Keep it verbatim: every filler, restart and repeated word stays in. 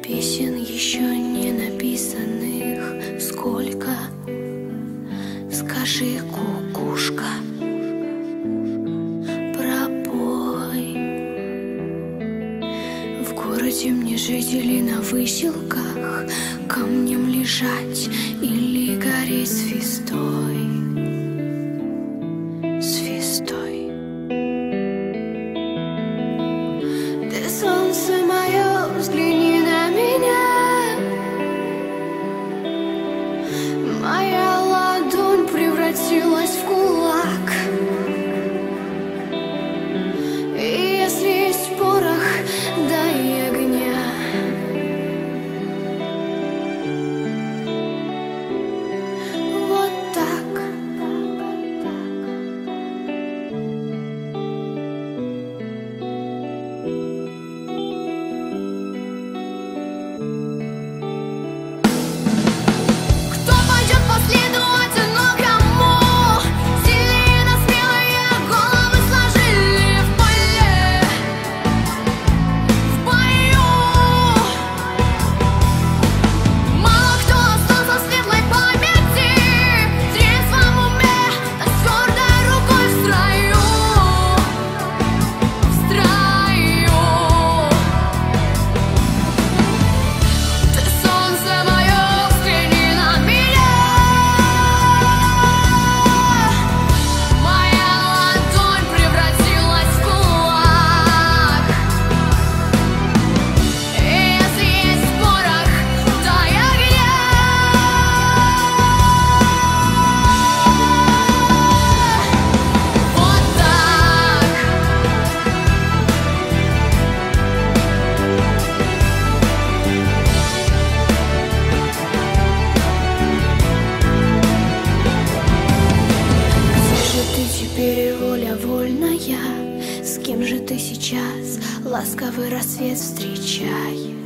Песен еще не написанных сколько? Скажи, кукушка, пробой. В городе мне жить или на выселках, камнем лежать или гореть звездой? Звездой. Ты солнце мое, взгляни на меня. Моя ладонь превратилась в кулак. И если есть порох, дай огня. Вот так. Кто пойдет по следу одинокому? Сильные, но смелые головы сложили в поле, в бою. Мало кто остался в светлой памяти, в трезвом уме, да с твердой рукой в строю, в строю. Ты солнце мое, взгляни на меня. Моя ладонь превратилась в кулак. И если есть порох, дай огня. Вот так. Где же ты теперь, воля вольная? С кем же ты сейчас ласковый рассвет встречаешь?